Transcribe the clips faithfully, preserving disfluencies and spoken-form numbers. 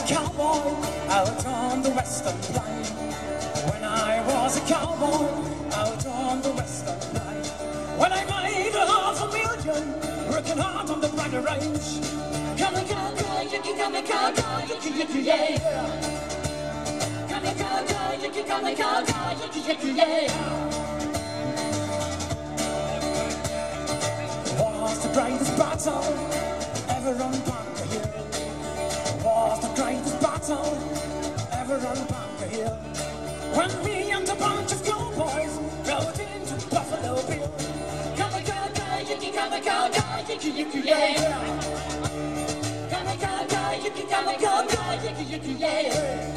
cowboy out on the western line. When I was a cowboy out on the western line. When I made a half a million working hard on the Bridle Range. Come a cowboy, you can come a cowboy, you can yicky yeah. Come a cowboy, you can come a cowboy, you can yicky yeah. Was the greatest battle ever on Bunker Hill. Was the greatest battle ever on Bunker Hill. When me and a bunch of cowboys rode into Buffalo Bill. Come a cowboy, yicky, come a cowboy, yicky, yicky, yeah. Come a cowboy, yicky, come a cowboy, yicky, yicky, yeah.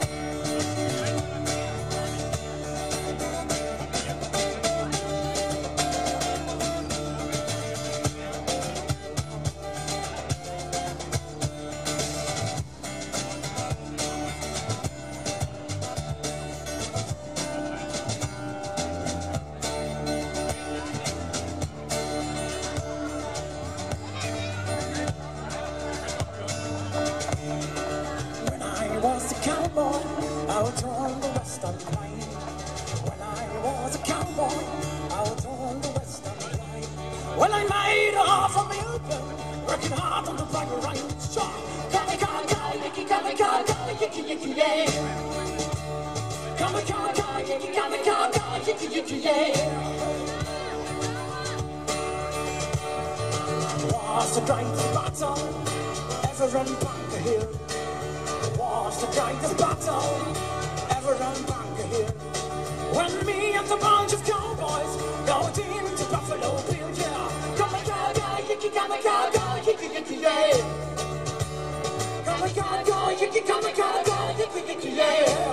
Was a cowboy out on the western line. When I was a cowboy out on the western line. When I made a half a million working hard on the Bridle Range. Sure. Come a cowboy, yicky, come a cowboy, yicky, yicky, yeah. Come a cowboy, yicky, come a cowboy, yicky, yicky, yeah. Was the greatest battle ever on Bunker Hill. Was the greatest battle ever on Bunker Hill. When me and a bunch of cowboys rode into Buffalo Bill, yeah. Come a cowboy, yicky, come a cowboy, yicky, yicky, yeah. Come a cowboy, yicky, come a cowboy, yicky, yicky, yeah.